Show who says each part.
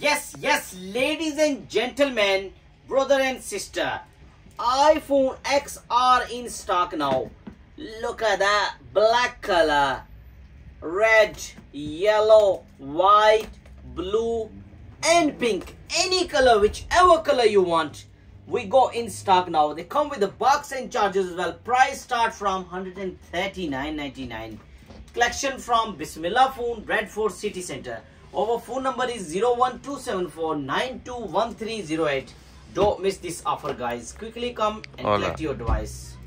Speaker 1: Yes, ladies and gentlemen, brother and sister, iPhone XR in stock now. Look at that black color, red, yellow, white, blue, and pink. Any color, whichever color you want, we go in stock now. They come with the box and charges as well. Price start from $139.99. Collection from Bismillah Phone, Bradford City Center. Our phone number is 01274921308. Don't miss this offer, guys. Quickly come and collect your device.